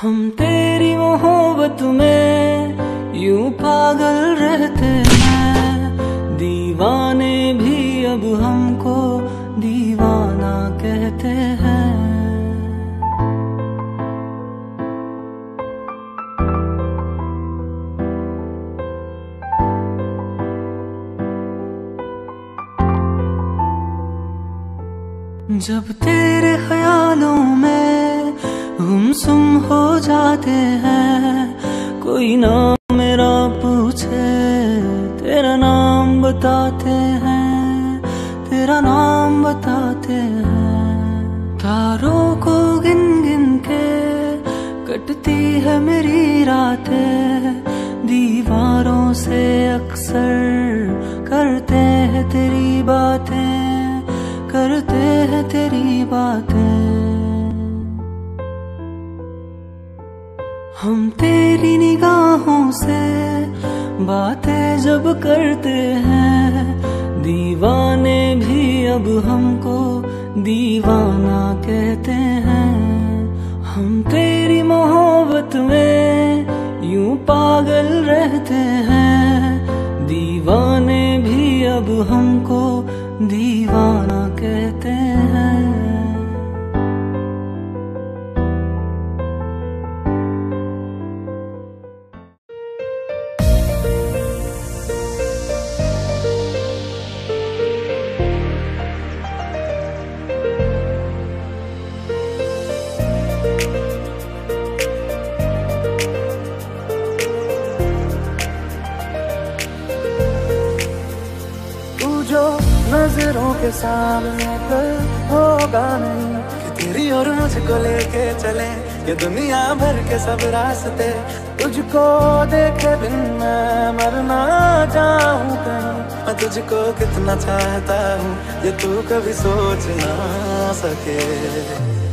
हम तेरी मोहब्बत में यूं पागल रहते हैं, दीवाने भी अब हमको दीवाना कहते हैं। जब तेरे ख्यालों में गुमसुम हो जाते हैं, कोई नाम मेरा पूछे तेरा नाम बताते हैं, तेरा नाम बताते हैं। तारों को गिन गिन के कटती है मेरी रातें, दीवारों से अक्सर करते हैं तेरी बातें, करते हैं तेरी बातें। हम तेरी निगाहों से बातें जब करते हैं, दीवाने भी अब हमको दीवाना कहते हैं। हम तेरी मोहब्बत में यूं पागल रहते हैं, दीवाने भी अब हमको दीवाना कहते हैं। नजरों के सामने कल होगा नहीं कि तेरी और मुझको लेके चले ये दुनिया भर के सब रास्ते। तुझको देखे बिन मैं मर ना जाऊं कहीं, मैं तुझको कितना चाहता हूँ ये तू कभी सोच ना सके।